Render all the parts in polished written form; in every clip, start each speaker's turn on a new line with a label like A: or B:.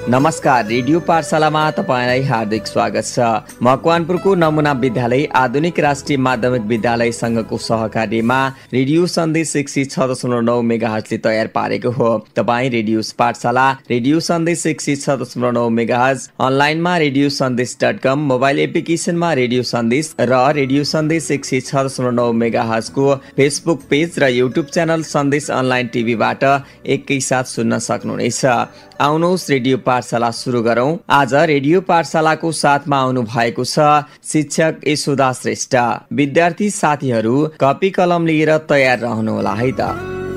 A: नमस्कार, रेडियो पाठशालामा तपाईलाई हार्दिक स्वागत छ। मकवानपुरको नमुना विद्यालय आधुनिक राष्ट्रिय माध्यमिक विद्यालय संघको सहकार्यमा रेडियो सन्देश 106.9 मेगाहर्जले तयार पारेको हो। तपाईँ रेडियो पाठशाला, रेडियो सन्देश 106.9 मेगाहर्ज, अनलाइनमा रेडियो सन्देश.com, मोबाइल एप्लिकेसनमा रेडियो सन्देश र रेडियो सन्देश 106.9 मेगाहर्जको फेसबुक पेज र युट्युब च्यानल सन्देश अनलाइन टिभीबाट एकैसाथ सुन्न सक्नुहुनेछ। आउनुहोस् रेडियो पाठशाला सुरु गरौं। आज रेडियो पाठशालाको साथमा आउनु भएको छ शिक्षक यशोदा श्रेष्ठ। विद्यार्थी साथीहरू कपी कलम लिएर तयार रहनुहोला है त।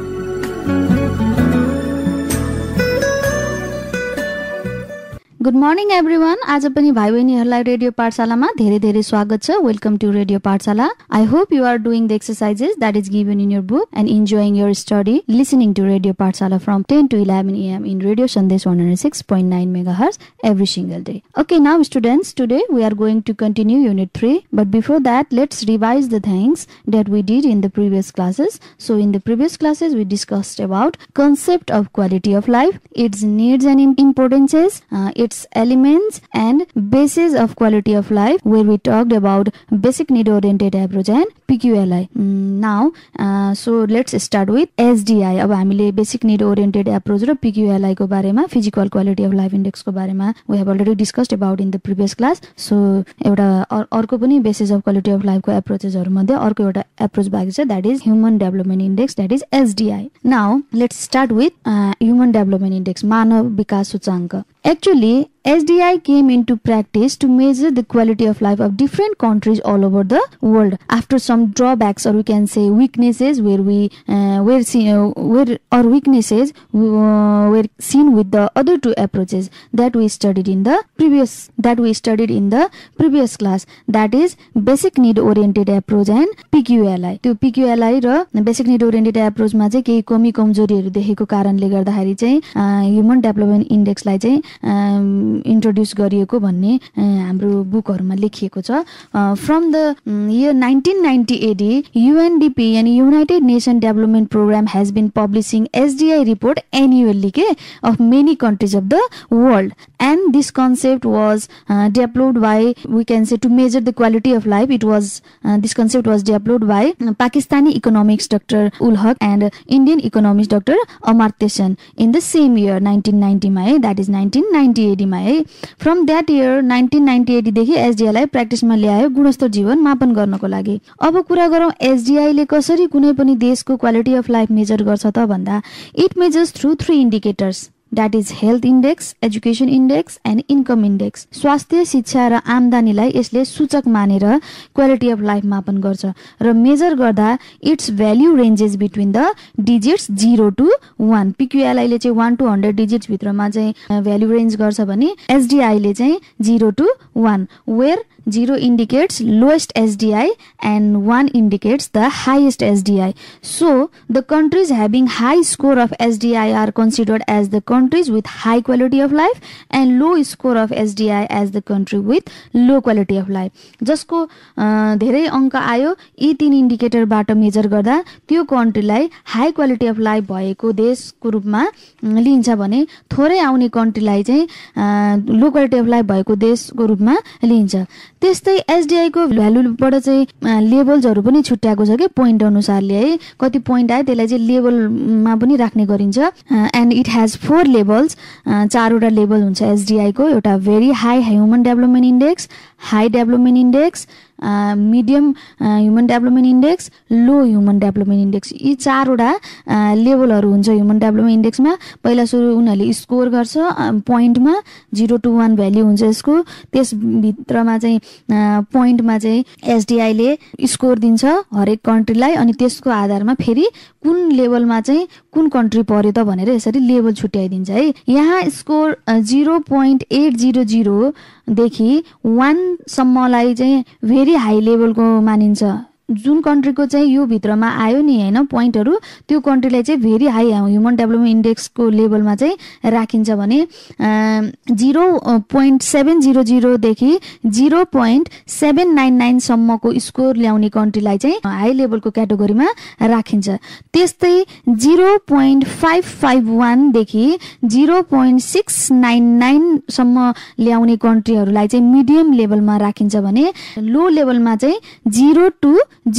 B: Good morning everyone. आज पनि भाइ बहिनीहरूलाई रेडियो पाठशालामा धेरै धेरै स्वागत छ। Welcome to radio Pathshala. I hope you are doing the exercises that is given in your book and enjoying your study listening to radio Pathshala from 10 to 11 AM in Radio Sandesh 106.9 megahertz every single day. Okay, now students, today we are going to continue Unit 3. But before that, let's revise the things that we did in the previous classes. So in the previous classes, we discussed about concept of quality of life, its needs and importances, its elements and basis of quality of life, where we talked about basic need oriented approach and PQLI. Now so let's start with SDI. अब हामीले basic need oriented approach र PQLI को बारेमा, physical quality of life index को बारेमा we have already discussed about in the previous class. So एउटा अर्को पनि basis of quality of life को approaches हरु मध्ये अर्को एउटा approach बाँकी छ, that is human development index, that is SDI. Now let's start with human development index, मानव विकास सूचांक. Actually, SDI came into practice to measure the quality of life of different countries all over the world. After some drawbacks, or we can say weaknesses, where weaknesses were seen with the other two approaches that we studied in the previous class, that is basic need oriented approach and PQLI. त्यो PQLI र basic need oriented approach मा चाहिँ केही कमी कमजोरीहरू देखेको कारणले गर्दाखेरि चाहिँ ह्युमन डेभलपमेन्ट इन्डेक्सलाई चाहिँ इन्ट्रोड्युस गरिएको भन्ने हाम्रो बुकहरुमा लेखिएको छ. फ्रम द year 1990 UNDP यानी United Nation Development Program has been publishing SDI report annually of many countries of the world, and this concept was developed by, we can say, to measure the quality of life. It was this concept was developed by Pakistani economics Dr. Ul Haq and Indian economist Dr. Amartya Sen in the same year 1990 मा, that is 1998 मा. From that year 1998 देखि SDI लाई प्र्याक्टिसमा ल्यायो गुणस्तर जीवन मापन गर्नको लागि. अब कुरा गरौँ SDI ले कसरी कुनै पनि देशको क्वालिटी अफ लाइफ मेजर गर्छ त भन्दा, it measures through 3 indicators, that is health index, education index and income index. स्वास्थ्य, शिक्षा र आम्दानीलाई यसले सूचक मानेर क्वालिटी अफ लाइफ मापन गर्छ र मेजर गर्दा its value ranges between the digits 0 to 1. PQLI ले चाहिँ 1 to 100 डिजिट्स भित्रमा चाहिँ भ्याल्यु रेन्ज गर्छ भने SDI ले चाहिँ 0 to 1, where 0 indicates lowest SDI and 1 indicates the highest SDI. So the countries having high score of SDI are considered as the countries with high quality of life, and low score of SDI as the country with low quality of life. जसको धेरै अंक आयो यी 3 indicator बाट measure गर्दा त्यो कन्ट्रीलाई high quality of life भएको देशको रूपमा लिन्छ भने थोरै आउने कन्ट्रीलाई चाहिँ लो क्वालिटी अफ लाइफ भएको देशको रूपमा लिन्छ. त्यस्तै SDI को भ्यालुबाट चाहिँ लेभल्सहरु पनि छुट्याएको छ के पोइन्ट अनुसारले है. कति पोइन्ट आयो त्यसलाई चाहिँ लेभलमा पनि राख्ने गरिन्छ. एन्ड इट हैज 4 लेभल्स, 4 वटा लेभल हुन्छ SDI को. एउटा very high human development index, high development index, medium human development index, low human development index. यी 4 वटा लेभलहरु हुन्छ ह्युमन डेभलपमेन्ट इन्डेक्समा. पहिला सुरु उनीहरुले स्कोर गर्छ पोइन्टमा, 0 to 1 भ्यालु हुन्छ यसको. त्यस भित्रमा चाहिँ पोइन्टमा चाहिँ SDI ले स्कोर दिन्छ हरेक कन्ट्रीलाई, अनि त्यसको आधारमा फेरि कुन लेभलमा चाहिँ कुन कन्ट्री पर्यो त भनेर यसरी लेभल छुट्याइदिन्छ है. यहाँ स्कोर 0.800 देखि 1 सम्मलाई चाहिँ भेरी हाई लेभलको मानिन्छ जुन कन्ट्रीको चाहिँ यो भित्रमा आयो नि हैन पोइन्टहरु त्यो कन्ट्रीलाई चाहिँ भेरी हाई ह्युमन डेभलपमेन्ट इन्डेक्सको लेभलमा चाहिँ राखिन्छ भने 0.700 देखि 0.799 सम्मको स्कोर ल्याउने कन्ट्रीलाई चाहिँ हाई लेभलको क्याटेगोरीमा राखिन्छ। त्यस्तै 0.551 देखि 0.699 सम्म ल्याउने कन्ट्रीहरूलाई चाहिँ मिडियम लेभलमा राखिन्छ भने लो लेभलमा चाहिँ 0 to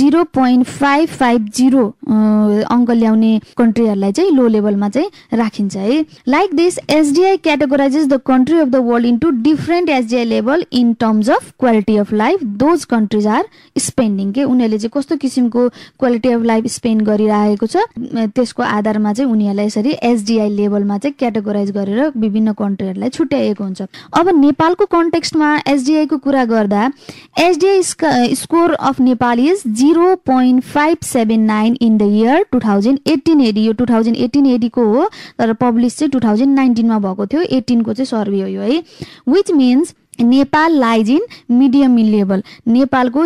B: 0.550 अंक ल्याउने कन्ट्रीहरूलाई चाहिँ लो लेभलमा चाहिँ राखिन्छ है। Like this SDI categorizes the country of the world into different SDI level in terms of quality of life those countries are spending के उनीहरूले चाहिँ कस्तो किसिमको क्वालिटी अफ लाइफ स्पेन्ड गरिरहेको छ त्यसको आधारमा चाहिँ उनीहरूलाई यसरी एसडीआई लेभलमा चाहिँ क्याटेगोराइज गरेर विभिन्न कन्ट्रीहरूलाई छुट्याएको हुन्छ। अब नेपालको कन्टेक्स्टमा एसडीआई को कुरा गर्दा SDI score of Nepal is 0.579 in the year 2018-80 यो 2018-80 को हो तर पब्लिश चाहिँ 2019 मा भएको थियो। 18 को चाहिँ सर्वे हो यो है। Which means Nepal lies in medium level नेपालको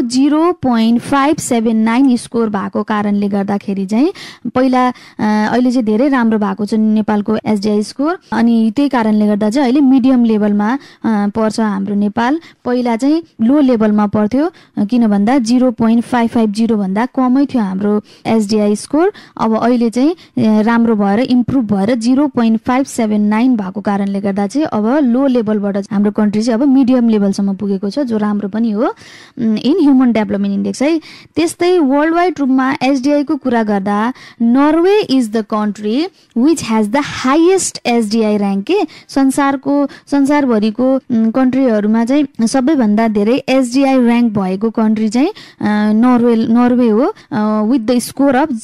B: 0.579 स्कोर भएको कारणले गर्दाखेरि चाहिँ पहिला अहिले चाहिँ धेरै राम्रो भएको छ नेपालको एसडीआई स्कोर अनि त्यही कारणले गर्दा चाहिँ अहिले मिडियम लेभलमा पर्छ हाम्रो नेपाल। पहिला चाहिँ लो लेभलमा पर्थ्यो किन भन्दा 0.550 भन्दा कमै थियो हाम्रो एसडीआई स्कोर। अब अहिले चाहिँ राम्रो भएर इम्प्रुभ भएर 0.579 भएको कारणले गर्दा चाहिँ अब लो लेभलबाट हाम्रो कन्ट्री चाहिँ अब मिडियम लेभलसम्म पुगेको छ जो राम्रो पनि हो इन ह्युमन डेभलपमेन्ट इन्डेक्स है। त्यस्तै वर्ल्ड वाइड रूपमा एसडीआई को कुरा गर्दा Norway is the country which has the highest SDI rank के संसारभरिको कन्ट्रीहरुमा चाहिँ सबैभन्दा धेरै एसडीआई र्याङ्क भएको कन्ट्री चाहिँ नर्वे हो with the score of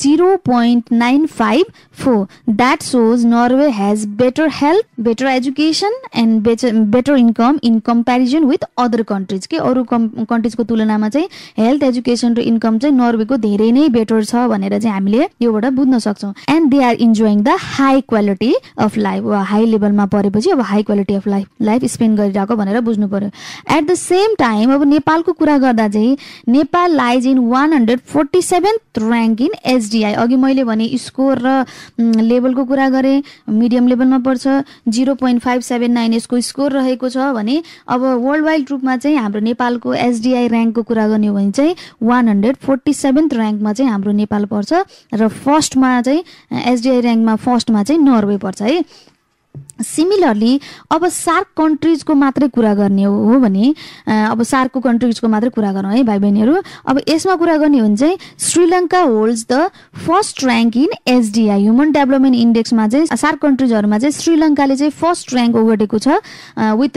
B: 0.954 that shows Norway has better health better education and better income in comparison with other countries के अरु कन्ट्रीजको तुलनामा चाहिँ हेल्थ एजुकेशन र इन्कम चाहिँ नर्वेको धेरै नै बेटर छ भनेर चाहिँ हामीले योबाट बुझ्न सक्छौं। And they are enjoying the high quality of life high लेभलमा परेपछि अब high quality of life spend गरिरहेको भनेर बुझ्नु पर्यो। एट द सेम टाइम अब नेपालको कुरा गर्दा चाहिँ Nepal lies in 147th rank in SDI. अघि मैले भने स्कोर र लेभलको कुरा गरे मिडियम लेभलमा पर्छ 0.579 यसको स्कोर रहेको छ भने अब वर्ल्ड वाइड रूपमा चाहिँ हाम्रो नेपालको एसडीआई र्याङ्कको कुरा गर्ने हो भने चाहिँ 147th र्याङ्कमा चाहिँ हाम्रो नेपाल पर्छ र फर्स्टमा चाहिँ एसडीआई र्याङ्कमा फर्स्टमा चाहिँ नर्वे पर्छ है। सिमिलरली अब सार्क कन्ट्रीजको मात्रै कुरा गर्ने हो भने अब सार्कको कन्ट्रीजको मात्रै कुरा गरौँ है भाइ बहिनीहरू। अब यसमा कुरा गर्ने हो भने चाहिँ Sri Lanka holds the first rank in SDI human development इन्डेक्समा चाहिँ सार्क कन्ट्रीजहरुमा चाहिँ श्रीलङ्काले चाहिँ फर्स्ट र्याङ्क ओगटेको छ विथ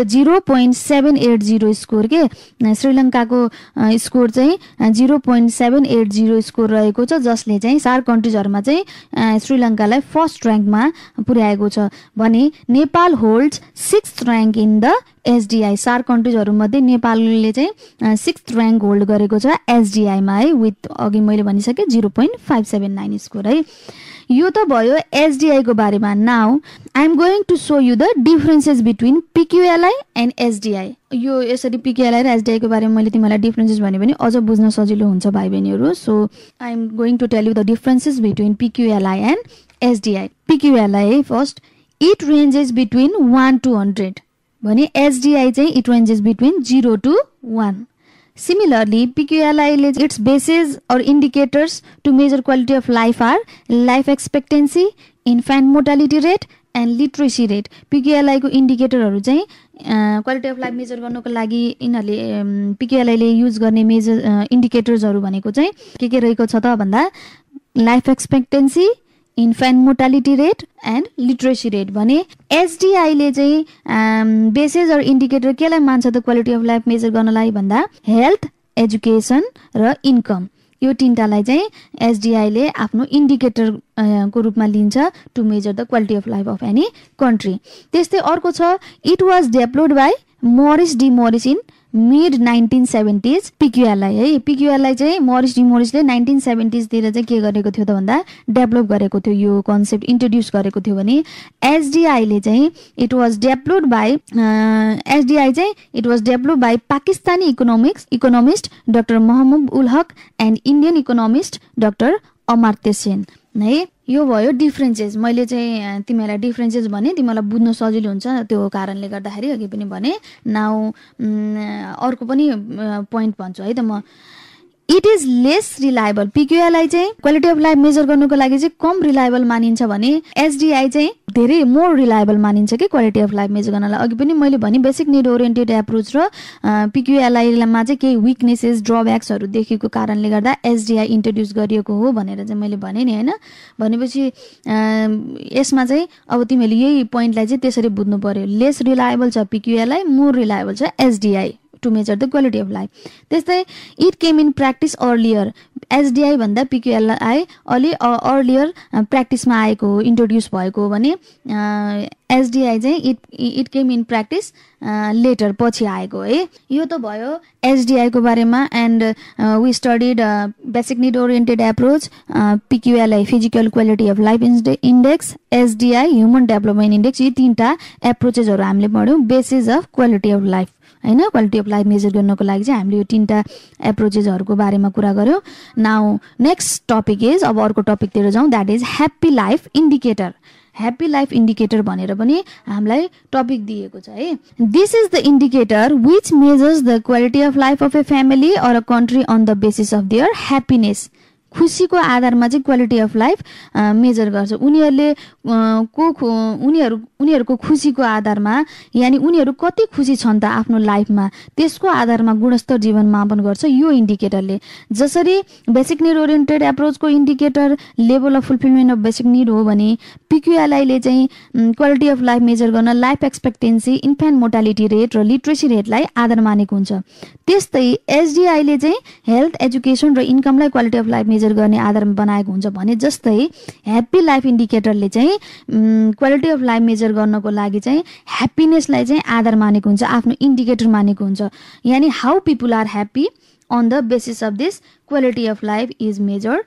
B: 0.780 स्कोर के श्रीलङ्काको स्कोर चाहिँ 0.780 स्कोर रहेको छ जसले चाहिँ सार्क कन्ट्रीजहरुमा चाहिँ श्रीलङ्कालाई फर्स्ट र्याङ्कमा पुर्याएको छ भने Nepal holds 6th rank in the SDI. SAARC कन्ट्रीजहरु मध्ये नेपालले चाहिँ 6th र्याङ्क होल्ड गरेको छ एसडीआई मा है विथ अघि मैले भनिसके 0.579 स्कोर है। यो त भयो एसडीआई को बारेमा। Now I am going to show you the differences between PQLI and SDI. यो यसरी पीक्यूएलआई र एसडीआई को बारेमा मैले तिमीलाई डिफरेन्सेस भने पनि अझ बुझ्न सजिलो हुन्छ भाइ बहिनीहरु। So I am going to tell you the differences between PQLI and SDI. PQLI first it ranges between 1 to 100 भने एसडीआई चाहिँ it ranges between 0 to 1. Similarly, PQLI its bases or indicators to measure quality of life are life expectancy, infant mortality rate and literacy rate. PQLI को इन्डिकेटरहरु चाहिँ quality of life measure गर्नको लागि यिनीहरुले PQLI ले use गर्ने measure इन्डिकेटर्सहरु भनेको चाहिँ के रहेको छ त भन्दा life expectancy infant mortality rate and literacy rate भने एसडीआई ले चाहिँ बेसिस और इन्डिकेटर केलाई मान्छ त क्वालिटी अफ लाइफ मेजर गर्नलाई भन्दा हेल्थ एजुकेसन र इन्कम यो तीनटालाई चाहिँ एसडीआई ले आफ्नो इन्डिकेटर को रूपमा लिन्छ to measure the quality of life of any country. त्यस्तै अर्को छ it was developed by Morris D Morris in mid 1970s PQLI है। पिक्युएलआई चाहिँ मरिस डिमोरिसले 1970s तिर चाहिँ के गरेको थियो त भन्दा डेभलप गरेको थियो, यो कन्सेप्ट इन्ट्रोड्युस गरेको थियो भने एसडिआईले चाहिँ it was developed by Pakistani economist doctor Mohammad ul Haq and Indian economist doctor Amartya Sen है। यो भयो डिफ्रेन्सेस। मैले चाहिँ तिमीहरूलाई डिफ्रेन्सेस भने तिमीलाई बुझ्न सजिलो हुन्छ, त्यो कारणले गर्दाखेरि अघि पनि भने। नाउ अर्को पनि पोइन्ट भन्छु है त म। It is less reliable. PQLI चाहिँ क्वालिटी अफ लाइफ मेजर गर्नुको लागि चाहिँ कम रिलायबल मानिन्छ भने एसडिआई चाहिँ धेरै मोर रिलायबल मानिन्छ कि क्वालिटी अफ लाइफ मेजर गर्नलाई। अघि पनि मैले भने बेसिक निड ओरिएन्टेड एप्रोच र पिक्युएलआईमा चाहिँ केही विकनेसेस ड्रब्याक्सहरू देखेको कारणले गर्दा एसडिआई इन्ट्रोड्युस गरिएको हो भनेर चाहिँ मैले भने नि होइन। भनेपछि यसमा चाहिँ अब तिमीहरूले यही पोइन्टलाई चाहिँ त्यसरी बुझ्नु पर्यो। लेस रिलायबल छ पिक्युएलआई, मोर रिलायबल छ SDI to measure the quality of life. त्यस्तै it came in practice earlier. SDI भन्दा पिक्युएलआई अलि अर्लियर प्र्याक्टिसमा आएको हो, इन्ट्रोड्युस भएको भने एसडिआई चाहिँ it came in practice later पछि आएको है। यो त भयो एसडिआईको बारेमा। And we studied basic need oriented approach, PQLI physical quality of life index, SDI human development index. यी तीनटा एप्रोचेसहरू हामीले पढ्यौँ basis of quality of life होइन। क्वालिटी अफ लाइफ मेजर गर्नको लागि चाहिँ हामीले यो तीनटा एप्रोचेसहरूको बारेमा कुरा गऱ्यौँ। नाउ नेक्स्ट टपिक इज, अब अर्को टपिकतिर जाउँ, that is happy life indicator. Happy life indicator भनेर पनि हामीलाई टपिक दिएको छ है। This is the indicator which measures the quality of life of a family or a country on the basis of their happiness. खुसीको आधारमा चाहिँ quality of life major गर्छ। उनीहरूको खुसीको आधारमा, यानि उनीहरू कति खुसी छन् त आफ्नो लाइफमा, त्यसको आधारमा गुणस्तर जीवन मापन गर्छ यो इन्डिकेटरले। जसरी बेसिक निड ओरिएन्टेड एप्रोचको indicator level of fulfilment of basic need हो भने पिक्युएलआईले चाहिँ क्वालिटी अफ लाइफ मेजर गर्न life expectancy, infant mortality rate र लिट्रेसी रेटलाई आधार मानेको हुन्छ। त्यस्तै एसडिआईले चाहिँ हेल्थ, एजुकेसन र इन्कमलाई क्वालिटी अफ लाइफ मेजर गर्ने आधारमा बनाएको हुन्छ भने जस्तै ह्याप्पी लाइफ इन्डिकेटरले चाहिँ क्वालिटी अफ लाइफ मेजर गर्नको लागि चाहिँ ह्याप्पिनेसलाई चाहिँ आधार मानेको हुन्छ, आफ्नो इन्डिकेटर मानेको हुन्छ। यानि how people are happy on the basis of this quality of life is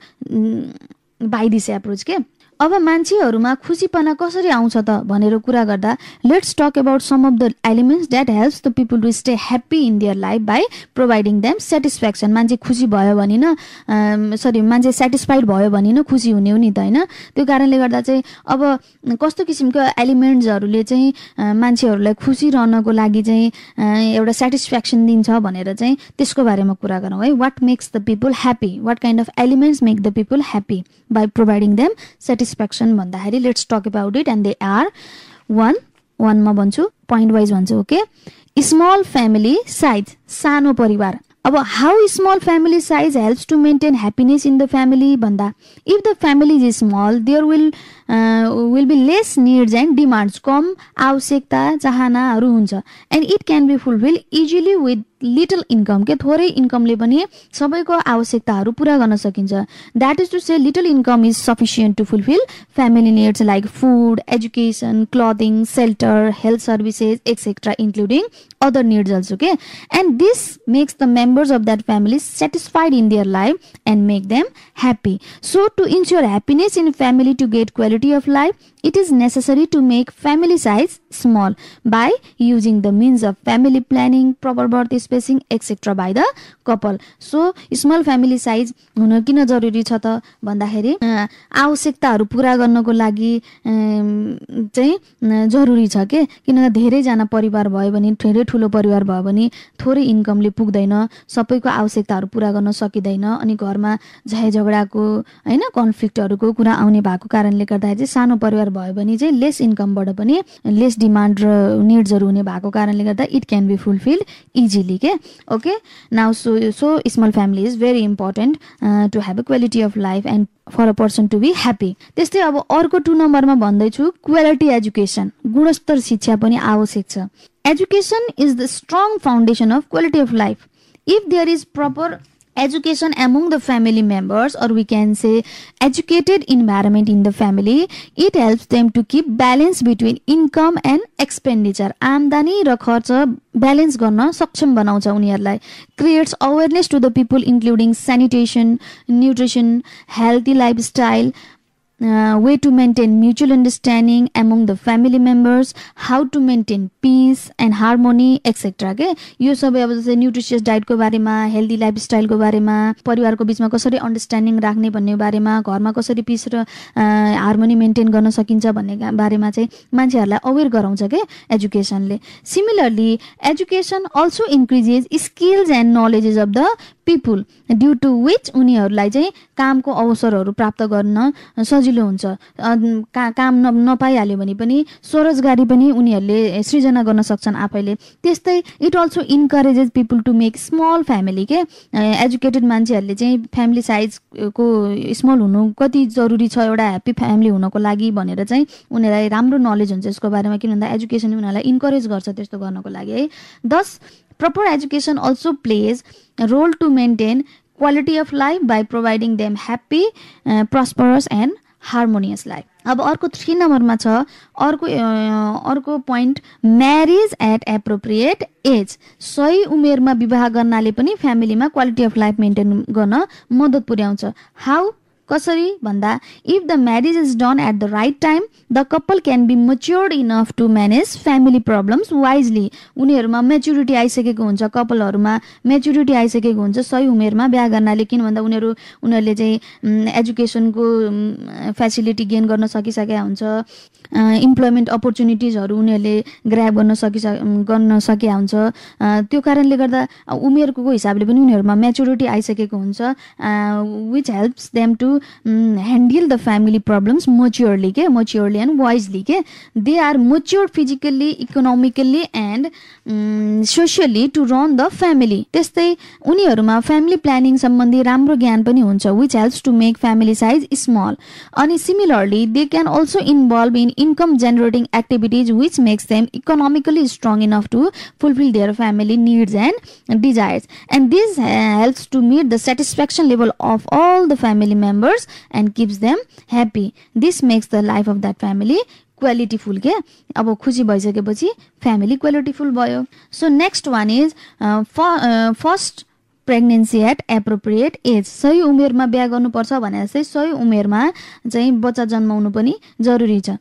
B: measured by this approach के। अब मान्छेहरूमा खुसीपना कसरी आउँछ त भनेर कुरा गर्दा let's talk about some of the elements that helps the people to stay happy in their life by providing them satisfaction. मान्छे खुसी भयो भने मान्छे सेटिस्फाइड भयो भने न खुसी हुने हो नि त होइन। त्यो कारणले गर्दा चाहिँ अब कस्तो किसिमको एलिमेन्ट्सहरूले चाहिँ मान्छेहरूलाई खुसी रहनको लागि चाहिँ एउटा सेटिस्फ्याक्सन दिन्छ भनेर चाहिँ त्यसको बारेमा कुरा गरौँ है। What makes the people happy, what kind of elements make the people happy by providing them satisfaction भन्दाखेरि let's talk about it and they are वानमा भन्छु, पोइन्ट वाइज भन्छु ओके। स्मल फ्यामिली साइज, सानो परिवार। अब how small family size helps to maintain happiness in the family भन्दा if the family is small there will be less needs and demands. कम आवश्यकता चाहनाहरू हुन्छ and it can be fulfil easily with little income के। थोरै इन्कमले पनि सबैको आवश्यकताहरू पुरा गर्न सकिन्छ। That is to say little income is sufficient to fulfil family needs like food, education, clothing, shelter, health services etcetera including other needs also okay, and this makes the members of that family satisfied in their life and make them happy. So to ensure happiness in family, to get quality of life, it is necessary to make family size small by using the means of family planning, proper birth spacing etc by the couple. So small family size हुन किन जरुरी छ त भन्दाखेरि आवश्यकताहरू पूरा गर्नको लागि चाहिँ जरुरी छ के। किनभने धेरै जना परिवार भयो भने, धेरै ठुलो परिवार भयो भने थोरै इन्कमले पुग्दैन, सबैको आवश्यकताहरू पूरा गर्न सकिँदैन अनि घरमा झै झगडाको हैन कन्फ्लिक्टहरूको कुरा आउने भएको कारणले गर्दा चाहिँ सानो परिवार भयो भने चाहिँ लेस इन्कमबाट पनि लेस डिमान्ड र निड्सहरू हुने भएको कारणले गर्दा it can be fulfilled easily के okay. Now so small family is very important to have a quality of life and for a person to be happy. त्यस्तै अब अर्को 2 नम्बरमा भन्दैछु क्वालिटी एजुकेसन, गुणस्तर शिक्षा पनि आवश्यक छ। Education is the strong foundation of quality of life. If there is proper education among the family members, or we can say educated environment in the family, it helps them to keep balance between income and expenditure. आमदानी र खर्च balance गर्न सक्षम बनाउँछ उनीहरूलाई. Creates awareness to the people including sanitation, nutrition, healthy lifestyle, way to maintain mutual understanding among the family members, how to maintain peace and harmony, etc. के यो सबै अब जस्तै न्युट्रिसियस डाइटको बारेमा, हेल्दी लाइफस्टाइलको बारेमा, परिवारको बिचमा कसरी अन्डरस्ट्यान्डिङ राख्ने भन्ने बारेमा, घरमा कसरी पिस र हार्मोनी मेन्टेन गर्न सकिन्छ भन्ने बारेमा चाहिँ मान्छेहरूलाई अवेर गराउँछ के एजुकेसनले. Similarly education also increases skills and knowledges of the people, due to which उनीहरूलाई चाहिँ कामको अवसरहरू प्राप्त गर्न सजिलो हुन्छ. काम नपाइहाल्यो भने पनि स्वरोजगारी पनि उनीहरूले सृजना गर्न सक्छन् आफैले. त्यस्तै it also encourages people to make small family के. एजुकेटेड मान्छेहरूले चाहिँ फ्यामिली साइजको स्मल हुनु कति जरुरी छ एउटा ह्याप्पी फ्यामिली हुनको लागि भनेर चाहिँ उनीहरूलाई राम्रो नलेज हुन्छ यसको बारेमा, किन भन्दा एजुकेसनले उनीहरूलाई इन्करेज गर्छ त्यस्तो गर्नको लागि है. दस proper education also plays a role to maintain quality of life by providing them happy, prosperous and harmonious life. अब अर्को 3 नम्बरमा छ अर्को point, marriage at appropriate age. सही उमेरमा विवाह गर्नाले पनि फ्यामिलीमा क्वालिटी अफ लाइफ मेन्टेन गर्न मद्दत पुर्याउँछ. हाउ कसरी भन्दा, if the marriage is done at the right time the couple can be matured enough to manage family problems wisely. उनीहरूमा मेच्युरिटी आइसकेको हुन्छ, कपलहरूमा मेच्युरिटी आइसकेको हुन्छ सही उमेरमा बिहा गर्नाले, किन भन्दा उनीहरूले चाहिँ एजुकेसनको फेसिलिटी गेन गर्न सकिसकेका हुन्छ, इम्प्लोइमेन्ट अपर्च्युनिटिजहरू उनीहरूले ग्राब गर्न सकेका हुन्छ. त्यो कारणले गर्दा उमेरको हिसाबले पनि उनीहरूमा मेच्युरिटी आइसकेको हुन्छ, which helps them to handle the family problems maturely and wisely के. They are mature physically, economically and socially to run the family. त्यस्तै उनीहरूमा फ्यामिली प्लानिङ सम्बन्धी राम्रो ज्ञान पनि हुन्छ, which helps to make family size small. अनि similarly they can also involve in income generating activities which makes them economically strong enough to fulfill their family needs and desires, and this helps to meet the satisfaction level of all the family members and keeps them happy. This makes the life of that family qualityful के. अब खुसी भइसकेपछि family qualityful भयो. So next one is first pregnancy at appropriate age. सही उमेरमा बिहा गर्नुपर्छ भनेर चाहिँ सही उमेरमा चाहिँ बच्चा जन्माउनु पनि जरुरी छ.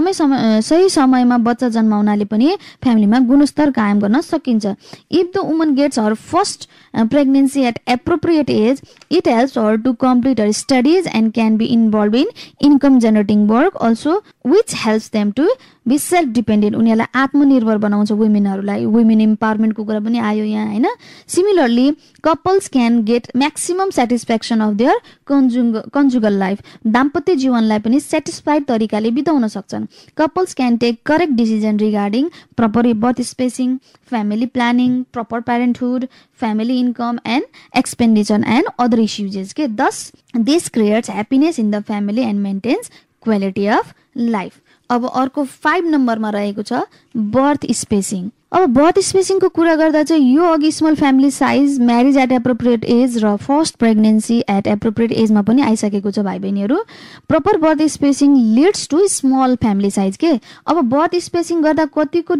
B: सही समयमा बच्चा जन्माउनाले पनि फ्यामिलीमा गुणस्तर कायम गर्न सकिन्छ. If the woman gets her first pregnancy at appropriate age, it helps her to complete her studies and can be involved in income generating work also, which helps them to be self dependent. उनीहरूलाई आत्मनिर्भर बनाउँछ वुमेनहरूलाई. Women इम्पावरमेन्टको कुरा पनि आयो यहाँ हैन. Similarly couples can get maximum satisfaction of their conjugal life. दाम्पत्य जीवनलाई पनि सेटिस्फाइड तरिकाले बिताउन सक्छन्. Couples can take correct decision regarding proper birth spacing, family planning, proper parenthood, family income and expenditure and other issues. Thus, this creates happiness in the family and maintains quality of life. अब अर्को 5 नम्बरमा रहेको छ birth spacing. अब birth स्पेसिङको कुरा गर्दा चाहिँ यो अघि small family size, marriage at appropriate age र फर्स्ट प्रेग्नेन्सी एट एप्रोप्रिएट एजमा पनि आइसकेको छ भाइ बहिनीहरू. Proper birth spacing leads to small family size के. अब बर्थ स्पेसिङ गर्दा कतिको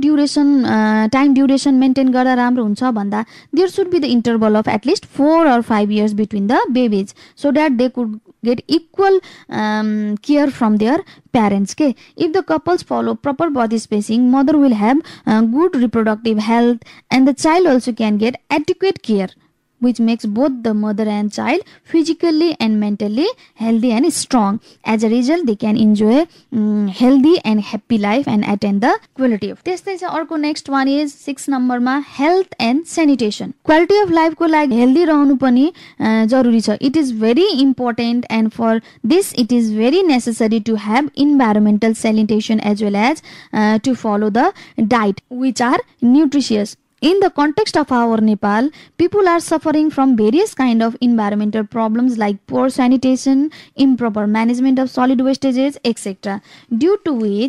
B: टाइम ड्युरेसन मेन्टेन गर्दा राम्रो हुन्छ भन्दा, there should be the interval of at least 4 or 5 years between the babies, so that they could get equal care from their parents. If the couples follow proper body spacing, mother will have good reproductive health and the child also can get adequate care, which makes both the mother and child physically and mentally healthy and strong. As a result, they can enjoy healthy and happy life and attain the quality of. त्यस्तै चाहिँ अर्को next one is 6 नम्बरमा health and sanitation. Quality of लाइफको लागि healthy रहनु पनि जरुरी छ. It is very important and for this it is very necessary to have environmental sanitation as well as to follow the diet which are nutritious. In the context of our Nepal, people are suffering from various kind of environmental problems like poor sanitation, improper management of solid wastages, etc. Due to which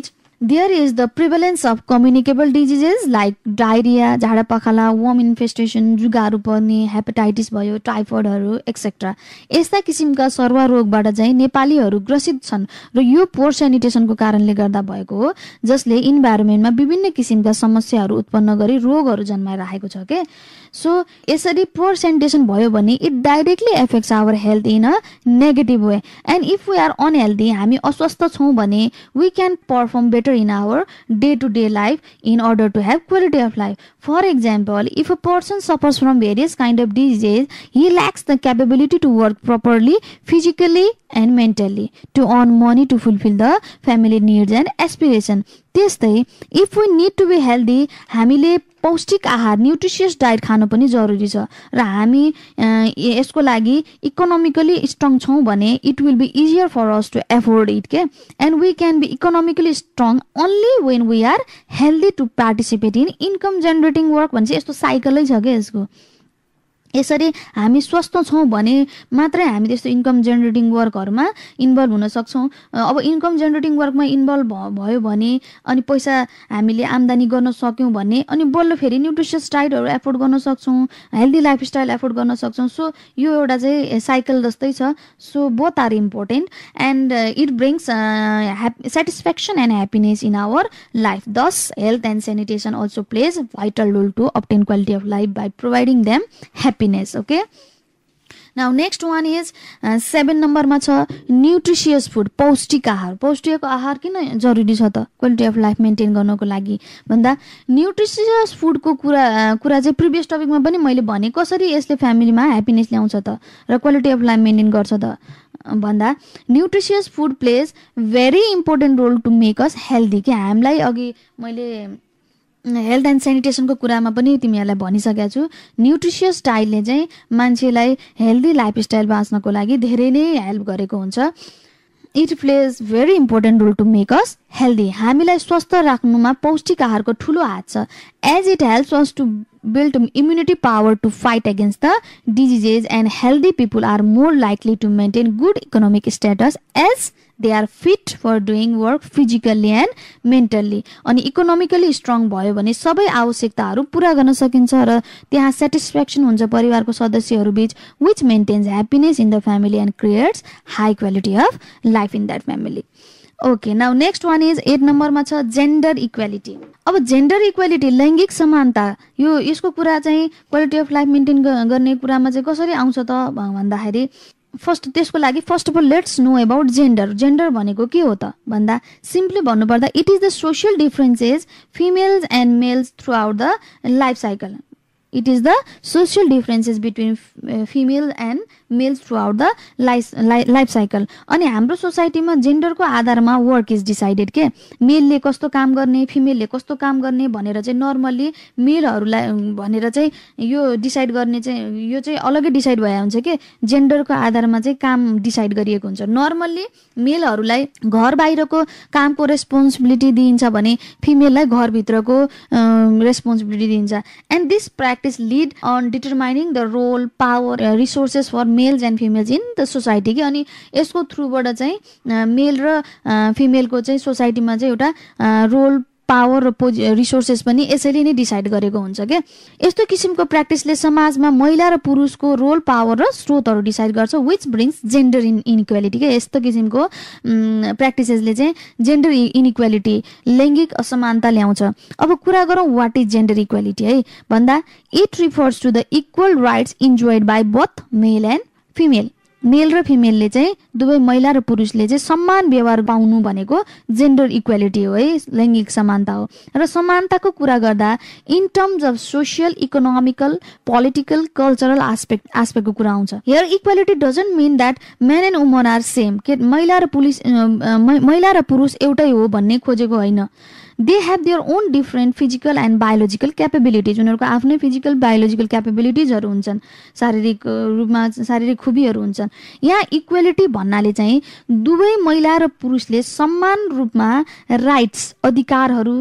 B: There is the prevalence of communicable diseases like diarrhea, झाडा पखाला, worm infestation, जुगाहरू पर्ने, hepatitis भयो, टाइफोइडहरू etcetera. यस्ता किसिमका सर्वा रोगबाट चाहिँ नेपालीहरू ग्रसित छन् र यो पोर सेनिटेसनको कारणले गर्दा भएको हो, जसले इन्भाइरोमेन्टमा विभिन्न किसिमका समस्याहरू उत्पन्न गरी रोगहरू जन्माइरहेको छ के। सो यसरी पोर सेनिटेसन भयो भने it directly affects our health in a negative way. And if we are unhealthy, हामी अस्वस्थ छौँ भने we can perform better in our day-to-day life in order to have quality of life. For example, if a person suffers from various kind of diseases, he lacks the capability to work properly, physically and mentally, to earn money to fulfill the family needs and aspiration. त्यस्तै if we need to be healthy, हामीले पौष्टिक आहार nutritious diet खानु पनि जरुरी छ र हामी यसको लागि इकोनोमिकली स्ट्रङ छौँ भने it will be easier for us to afford it के। And we can be economically strong only when we are healthy to participate in income generating work भन्छ। यस्तो साइकलै छ क्या यसको। यसरी हामी स्वस्थ छौँ भने मात्रै हामी त्यस्तो इन्कम जेनेरेटिङ वर्कहरूमा इन्भल्भ हुन सक्छौँ। अब इन्कम जेनेरेटिङ वर्कमा इन्भल्भ भयो भने अनि पैसा हामीले आम्दानी गर्न सक्यौँ भने अनि बल्ल फेरि न्युट्रिसियस डाइटहरू एफोर्ड गर्न सक्छौँ, हेल्दी लाइफस्टाइल एफोर्ड गर्न सक्छौँ। सो यो एउटा चाहिँ साइकल जस्तै छ। So both are important and it brings satisfaction and happiness in our life. Thus health and sanitation also plays vital role to obtain quality of life by providing them happiness. Okay, now next one is 7 नम्बरमा छ nutritious food, पौष्टिक आहार। पौष्टिक आहार किन जरुरी छ त क्वालिटी अफ लाइफ मेन्टेन गर्नको लागि भन्दा न्युट्रिसियस फुडको कुरा चाहिँ प्रिभियस टपिकमा पनि मैले भने कसरी यसले फ्यामिलीमा ह्याप्पिनेस ल्याउँछ त र क्वालिटी अफ लाइफ मेन्टेन गर्छ त भन्दा nutritious food plays very important role to make us healthy के। हामीलाई अघि मैले हेल्थ एन्ड सेनिटेसनको कुरामा पनि तिमीहरूलाई भनिसकेको छु, न्युट्रिसियस डाइटले चाहिँ मान्छेलाई हेल्दी लाइफस्टाइल बाँच्नको लागि धेरै नै हेल्प गरेको हुन्छ। It plays very important role to make us healthy. हामीलाई स्वस्थ राख्नुमा पौष्टिक आहारको ठुलो हात छ। As it helps us to build immunity power to fight against the diseases, and healthy people are more likely to maintain good economic status as they are fit for doing work physically and mentally. अनि economically strong भयो भने सबै आवश्यकताहरू पुरा गर्न सकिन्छ र त्यहाँ सेटिस्फ्याक्सन हुन्छ परिवारको सदस्यहरू बीच, which maintains happiness in the family and creates high quality of life in that family. Okay, now next one is 8 नम्बरमा छ जेन्डर इक्वालिटी। अब जेन्डर इक्वालिटी लैङ्गिक समानता, यो यसको कुरा चाहिँ क्वालिटी अफ लाइफ मेन्टेन गर्ने कुरामा चाहिँ कसरी आउँछ त भन्दाखेरि त्यसको लागि first of all let's know about gender. Gender भनेको के हो त भन्दा सिम्पली भन्नुपर्दा it is the social differences females and males throughout the life cycle. It is the social differences between female and males throughout the life cycle. अनि हाम्रो सोसाइटीमा जेन्डरको आधारमा वर्क इज डिसाइडेड के। मेलले कस्तो काम गर्ने, फिमेलले कस्तो काम गर्ने भनेर चाहिँ नर्मल्ली मेलहरूलाई भनेर चाहिँ यो डिसाइड गर्ने चाहिँ यो चाहिँ अलग्गै डिसाइड भए हुन्छ के। जेन्डरको आधारमा चाहिँ काम डिसाइड गरिएको हुन्छ। नर्मल्ली मेलहरूलाई घर बाहिरको कामको रेस्पोन्सिबिलिटी दिइन्छ भने फिमेललाई घरभित्रको रेस्पोन्सिबिलिटी दिइन्छ। And this practice lead on determining the role, power, resources for males and females in the society के। अनि यसको थ्रुबाट चाहिँ मेल र फिमेलको चाहिँ सोसाइटीमा चाहिँ एउटा रोल, पावर र रिसोर्सेस पनि यसैले नै डिसाइड गरेको हुन्छ के। यस्तो किसिमको प्र्याक्टिसले समाजमा महिला र पुरुषको रोल, पावर र स्रोतहरू डिसाइड गर्छ, विच ब्रिङ्स जेन्डर इनइक्वालिटी के। यस्तो किसिमको प्र्याक्टिसेसले चाहिँ जेन्डर इनइक्वालिटी, लैङ्गिक असमानता ल्याउँछ। अब कुरा गरौँ वाट इज जेन्डर इक्वालिटी है भन्दा it refers to the equal rights enjoyed by both male and female. Male र फिमेलले चाहिँ दुवै महिला र पुरुषले चाहिँ समान व्यवहार पाउनु भनेको जेन्डर इक्वालिटी हो है, लैङ्गिक समानता हो। र समानताको कुरा गर्दा in terms of social, economical, political, cultural आस्पेक्टको कुरा आउँछ। Here equality doesn't mean that men and women are same के। महिला र पुरुष एउटै हो भन्ने खोजेको होइन। They have their own different physical and biological capabilities. उनीहरूको आफ्नै फिजिकल बायोलोजिकल क्यापेबिलिटिजहरू हुन्छन्, शारीरिक रूपमा शारीरिक खुबीहरू हुन्छन्। यहाँ इक्वालिटी भन्नाले चाहिँ दुवै महिला र पुरुषले समान रूपमा राइट्स, अधिकारहरू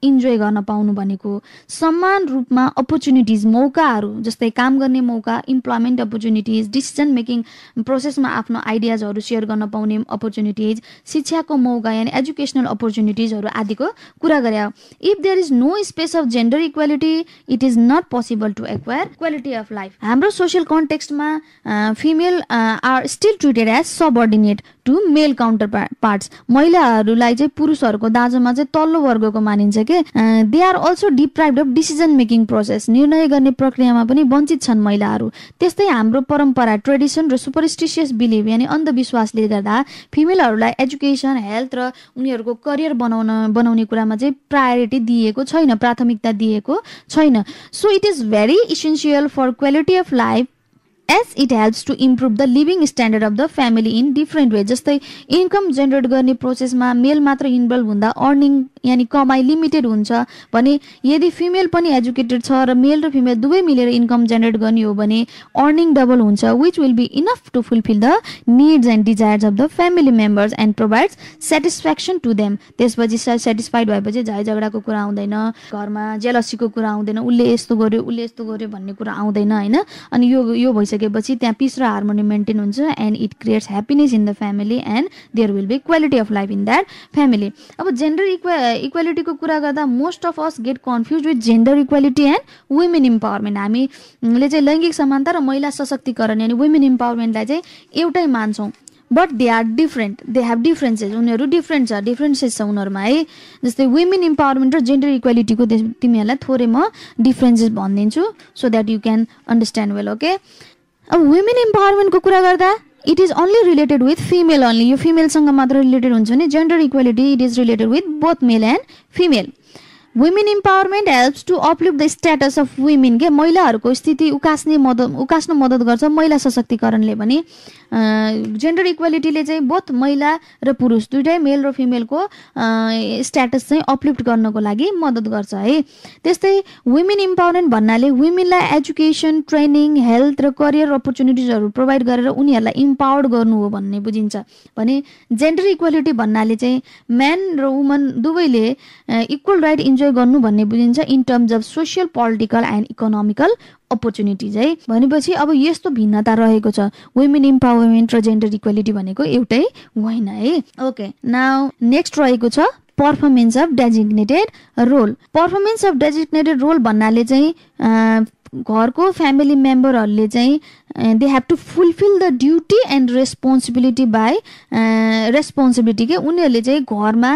B: इन्जोय गर्न पाउनु भनेको समान रूपमा अपर्च्युनिटिज मौकाहरू जस्तै काम गर्ने मौका, इम्प्लोयमेन्ट अपर्च्युनिटिज, डिसिजन मेकिङ प्रोसेसमा आफ्नो आइडियाजहरू सेयर गर्न पाउने अपर्च्युनिटिज, शिक्षाको मौका यानि एजुकेसनल अपर्च्युनिटिजहरू आदिको कुरा गरे हो। If there is no space of gender equality it is not possible to acquire quality of life. हाम्रो सोसियल कन्टेक्स्टमा female are still treated as subordinate to male counterparts. महिलाहरूलाई चाहिँ पुरुषहरूको दाँजोमा चाहिँ तल्लो वर्गको मानिन्छ के। They are also deprived of decision making process, निर्णय गर्ने प्रक्रियामा पनि वञ्चित छन् महिलाहरू। त्यस्तै हाम्रो परम्परा, ट्रेडिसन र सुपरस्टिसियस बिलिभ यानि अन्धविश्वासले गर्दा फिमेलहरूलाई एजुकेसन, हेल्थ र उनीहरूको करियर बनाउने कुरामा चाहिँ प्रायोरिटी दिएको छैन, प्राथमिकता दिएको छैन। So it is very essential for quality of life as it helps to improve the living standard of the family in different ways। जस्तै इन्कम जेनेरेट गर्ने प्रोसेसमा मेल मात्र इन्भल्भ हुँदा अर्निङ यानि कमाइ लिमिटेड हुन्छ भने यदि फिमेल पनि एजुकेटेड छ र मेल र फिमेल दुवै मिलेर इन्कम जेनेरेट गर्ने हो भने अर्निङ डबल हुन्छ, which will be enough to fulfil the needs and desires of the family members and provides satisfaction to them. त्यसपछि सेटिस्फाइड भएपछि झै झगडाको कुरा आउँदैन, घरमा जेलसीको कुरा आउँदैन, उसले यस्तो गर्यो भन्ने कुरा आउँदैन होइन। अनि यो भइसकेपछि त्यहाँ पिस र हार्मोनी मेन्टेन हुन्छ and it creates happiness in the family and there will be quality of life in that family. अब जेन्डर इक्वालिटीको कुरा गर्दा most of us get confuse with gender equality and women empowerment. हामीले चाहिँ लैङ्गिक समानता र महिला सशक्तिकरण यानि वुमेन इम्पावरमेन्टलाई चाहिँ एउटै मान्छौँ, but they are different, they have differences, उनीहरू डिफ्रेन्सेस छ उनीहरूमा है। जस्तै वुमेन इम्पावरमेन्ट र जेन्डर इक्वालिटीको तिमीहरूलाई थोरै म डिफ्रेन्सेस भनिदिन्छु so that you can understand well. Okay, अब वुमेन इम्पावरमेन्टको कुरा गर्दा it is only related with female only, यो फिमेलसँग मात्र रिलेटेड हुन्छ भने gender equality it is related with both male and female. Women empowerment helps to uplift the status of women के, महिलाहरूको स्थिति उकास्न मद्दत गर्छ महिला सशक्तिकरणले भने। जेन्डर इक्वालिटीले चाहिँ बोथ महिला र पुरुष दुइटै मेल र फिमेलको स्ट्याटस चाहिँ अपलिफ्ट गर्नको लागि मद्दत गर्छ है। त्यस्तै वुमेन इम्पावरमेन्ट भन्नाले वुमेनलाई एजुकेसन, ट्रेनिङ, हेल्थ र करियर अपर्च्युनिटिजहरू प्रोभाइड गरेर उनीहरूलाई इम्पावर्ड गर्नु हो भन्ने बुझिन्छ भने जेन्डर इक्वालिटी भन्नाले चाहिँ म्यान र वुमन दुवैले इक्वल राइट इन्जोय गर्नु भन्ने बुझिन्छ in terms of social, political and economical opportunities है। भनेपछि अब यस्तो भिन्नता रहेको छ, वुमेन इम्पावरमेन्ट र जेन्डर इक्वालिटी भनेको एउटै होइन है। ओके, नाउ नेक्स्ट रहेको छ performance of designated role. Performance of designated role भन्नाले चाहिँ घरको फ्यामिली मेम्बरहरूले चाहिँ they have to fulfil the duty and responsibility के उनीहरूले चाहिँ घरमा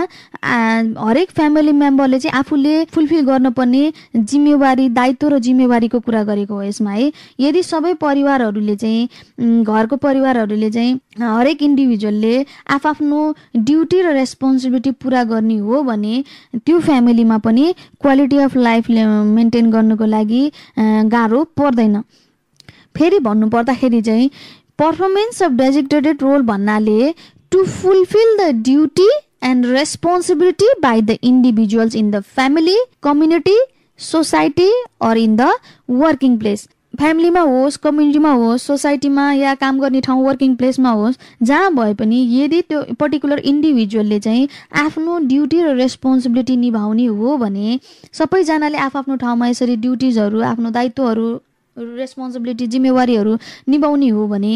B: हरेक फ्यामिली मेम्बरले चाहिँ आफूले फुलफिल गर्नुपर्ने जिम्मेवारी, दायित्व र जिम्मेवारीको कुरा गरेको हो यसमा है। यदि सबै परिवारहरूले चाहिँ घरको परिवारहरूले चाहिँ हरेक इन्डिभिजुअलले आफ्नो ड्युटी र रेस्पोन्सिबिलिटी पुरा गर्ने हो भने त्यो फ्यामिलीमा पनि क्वालिटी अफ लाइफ मेन्टेन गर्नको लागि गाह्रो पर्दैन। फेरि भन्नुपर्दाखेरि चाहिँ पर्फर्मेन्स अफ डेजिग्नेटेड रोल भन्नाले to fulfil the duty and responsibility by the individuals in the family, community, society or in the working place. फ्यामिलीमा होस्, कम्युनिटीमा होस्, सोसाइटीमा या काम गर्ने ठाउँ वर्किङ प्लेसमा होस्, जहाँ भए पनि यदि त्यो पर्टिकुलर इन्डिभिजुअलले चाहिँ आफ्नो ड्युटी र रेस्पोन्सिबिलिटी निभाउने हो भने सबैजनाले आफ्नो ठाउँमा यसरी ड्युटिजहरू, आफ्नो दायित्वहरू, रेस्पोन्सिबिलिटी, जिम्मेवारीहरू निभाउने हो भने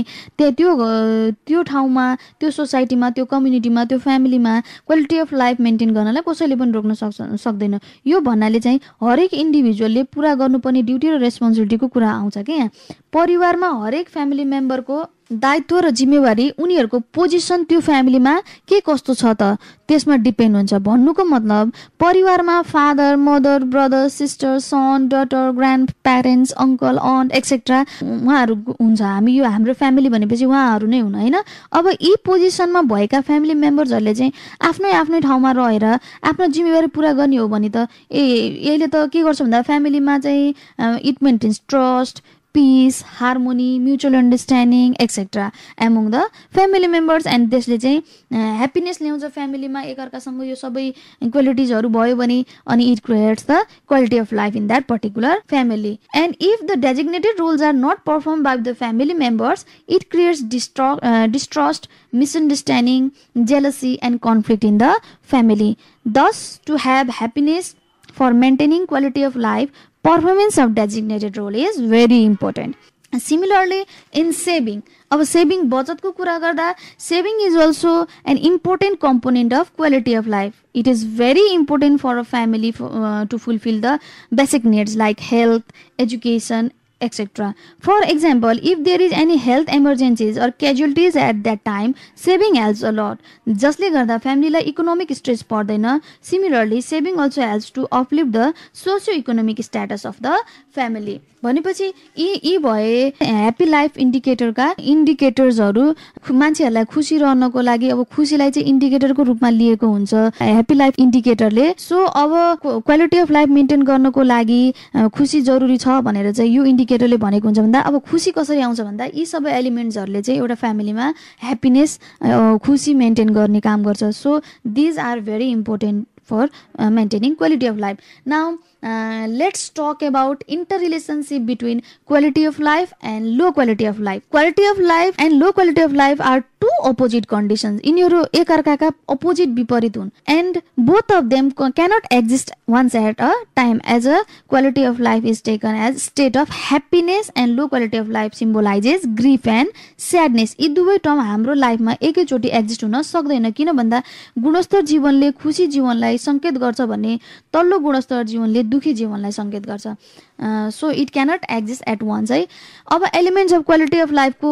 B: त्यो ठाउँमा, त्यो सोसाइटीमा, त्यो कम्युनिटीमा, त्यो फ्यामिलीमा क्वालिटी अफ लाइफ मेन्टेन गर्नलाई कसैले पनि रोक्न सक्दैन। यो भन्नाले चाहिँ हरेक इन्डिभिजुअलले पुरा गर्नुपर्ने ड्युटी र रेस्पोन्सिबिलिटीको कुरा आउँछ क्या यहाँ। परिवारमा हरेक फ्यामिली मेम्बरको दायित्व र जिम्मेवारी उनीहरूको पोजिसन त्यो फ्यामिलीमा के कस्तो छ त त्यसमा डिपेन्ड हुन्छ। भन्नुको मतलब परिवारमा father, mother, brother, sister, son, daughter, grandparents, uncle, aunt etcetera उहाँहरू हुन्छ। हामी यो हाम्रो फ्यामिली भनेपछि उहाँहरू नै हुन् होइन। अब यी पोजिसनमा भएका फ्यामिली मेम्बर्सहरूले चाहिँ आफ्नै ठाउँमा रहेर आफ्नो जिम्मेवारी पुरा गर्ने हो भने त यसले त के गर्छ भन्दा फ्यामिलीमा चाहिँ it maintains trust, peace, harmony, mutual understanding, etc. among the family members and त्यसले चाहिँ ह्याप्पिनेस ल्याउँछ फ्यामिलीमा। एकअर्कासँग यो सबै क्वालिटिजहरू भयो भने अनि it creates the quality of life in that particular family. And if the designated roles are not perform by the family members it creates distrust, misunderstanding, jealousy and conflict in the family. Thus, to have happiness, for maintaining quality of life, performance of designated role is very important. Similarly, in saving, अब saving बचतको कुरा गर्दा saving is also an important component of quality of life. It is very important for a family to fulfil the basic needs like health, education, etc. For example, if there is any health emergencies or casualties at that time, saving helps a lot. जसले गर्दा फ्यामिलीलाई economic stress पर्दैन. Similarly, saving also helps to uplift the socio-economic status of the family. भनेपछि यी भए happy life इन्डिकेटरका इन्डिकेटर्सहरू मान्छेहरूलाई खुसी रहनको लागि. अब खुसीलाई चाहिँ इन्डिकेटरको रूपमा लिएको हुन्छ ह्याप्पी लाइफ इन्डिकेटरले. सो अब क्वालिटी अफ लाइफ मेन्टेन गर्नको लागि खुसी जरुरी छ भनेर चाहिँ यो इन्डिकेटरले भनेको हुन्छ. भन्दा अब खुसी कसरी आउँछ भन्दा यी सबै एलिमेन्ट्सहरूले चाहिँ एउटा फ्यामिलीमा ह्याप्पिनेस खुसी मेन्टेन गर्ने काम गर्छ. So these are very important for maintaining quality of life. Now let's talk about interrelationship between quality of life and low quality of life. Quality of life and low quality of life are two opposite conditions. यिनीहरू एक अर्काका opposite विपरीत हुन् and both of them cannot exist once at a time, as a quality of life is taken as state of happiness and low quality of life symbolizes grief and sadness. यी दुवै term हाम्रो लाइफमा एकैचोटि exist हुन सक्दैन. किन भन्दा गुणस्तर जीवनले खुसी जीवनलाई संकेत गर्छ भने तल्लो गुणस्तर जीवनले दुखी जीवनलाई संकेत गर्छ. So it cannot exist at once है. अब एलिमेन्ट्स अफ क्वालिटी अफ लाइफको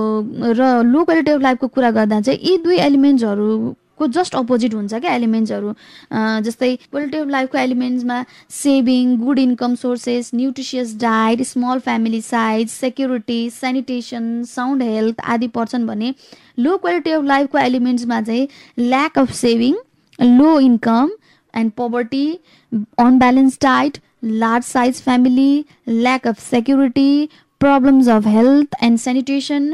B: र लो क्वालिटी अफ लाइफको कुरा गर्दा चाहिँ यी दुई एलिमेन्ट्सहरूको जस्ट अपोजिट हुन्छ क्या एलिमेन्ट्सहरू. जस्तै क्वालिटी अफ लाइफको एलिमेन्ट्समा saving, good income sources, nutritious diet, small family size, security, sanitation, sound health आदि पर्छन् भने लो क्वालिटी अफ लाइफको एलिमेन्ट्समा चाहिँ lack of saving, low income and poverty, unbalanced diet, large size family, lack of security, problems of health and sanitation,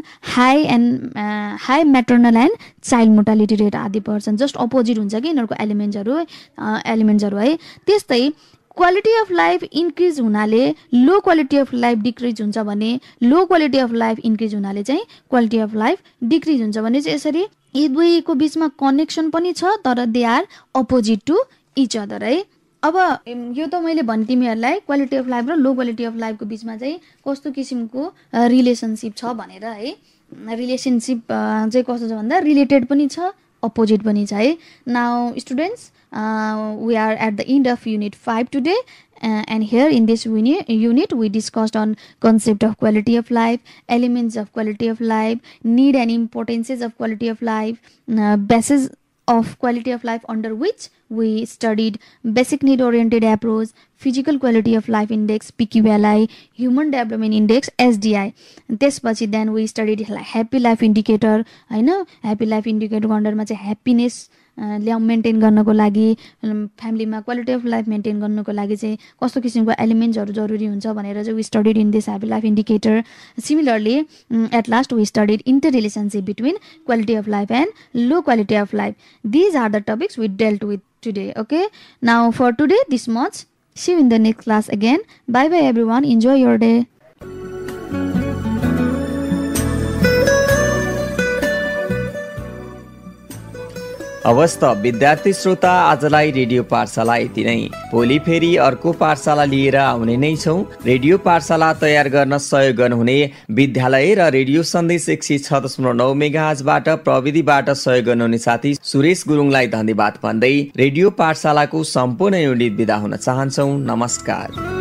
B: high maternal and child mortality rate आदि पर्छन्. Just opposite हुन्छ कि यिनीहरूको एलिमेन्ट्सहरू है. त्यस्तै क्वालिटी अफ लाइफ इन्क्रिज हुनाले low quality of life decrease हुन्छ भने low quality of life increase हुनाले चाहिँ क्वालिटी अफ लाइफ डिक्रिज हुन्छ भने चाहिँ यसरी यी दुईको बिचमा कनेक्सन पनि छ तर they are opposite to each other है. अब यो त मैले भने तिमीहरूलाई क्वालिटी अफ लाइफ र लो क्वालिटी अफ लाइफको बिचमा चाहिँ कस्तो किसिमको रिलेसनसिप छ भनेर है. रिलेसनसिप चाहिँ कस्तो छ भन्दा रिलेटेड पनि छ अपोजिट पनि छ है. Now students, we are at the end of unit 5 today, and here in this unit we discussed on concept of quality of life, elements of quality of life, need and importances of quality of life, basis of quality of life under which we studied basic need oriented approach, physical quality of life index PQLI, human development index SDI. त्यसपछि then we studied happy life indicator हैन. happy life indicator अन्डरमा चाहिँ happiness maintain गर्नको लागि फ्यामिलीमा quality of life maintain गर्नको लागि चाहिँ कस्तो किसिमको एलिमेन्ट्सहरू जरुरी हुन्छ भनेर चाहिँ we studied in this happy life indicator. Similarly at last we studied interrelationship between quality of life and low quality of life. These are the topics we dealt with today. Okay, now for today this much. See you in the next class again. Bye bye everyone. Enjoy your day.
A: अवस्थ विद्यार्थी श्रोता, आजलाई radio पाठशाला यति नै. भोलि फेरि अर्को पाठशाला लिएर आउने नै छौँ. रेडियो पाठशाला तयार गर्न सहयोग गर्नुहुने विद्यालय र रेडियो सन्देश 106.9 मेगाहर्जबाट प्रविधिबाट सहयोग गर्नुहुने साथी सुरेश गुरुङलाई धन्यवाद भन्दै रेडियो पाठशालाको सम्पूर्ण युनिट बिदा हुन चाहन्छौँ. नमस्कार.